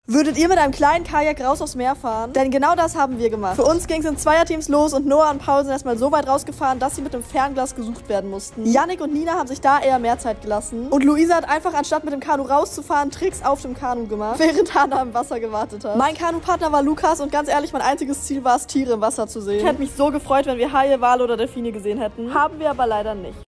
Würdet ihr mit einem kleinen Kajak raus aufs Meer fahren? Denn genau das haben wir gemacht. Für uns ging es in Zweierteams los und Noah und Paul sind erstmal so weit rausgefahren, dass sie mit dem Fernglas gesucht werden mussten. Yannick und Nina haben sich da eher mehr Zeit gelassen. Und Luisa hat einfach, anstatt mit dem Kanu rauszufahren, Tricks auf dem Kanu gemacht, während Hannah im Wasser gewartet hat. Mein Kanupartner war Lukas und ganz ehrlich, mein einziges Ziel war es, Tiere im Wasser zu sehen. Ich hätte mich so gefreut, wenn wir Haie, Wale oder Delfine gesehen hätten. Haben wir aber leider nicht.